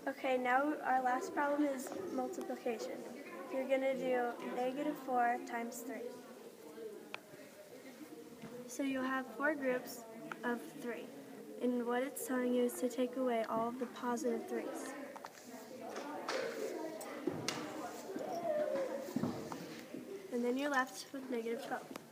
Okay, now our last problem is multiplication. You're going to do -4 times 3. So you'll have 4 groups of 3. And what it's telling you is to take away all of the positive 3's. And then you're left with -12.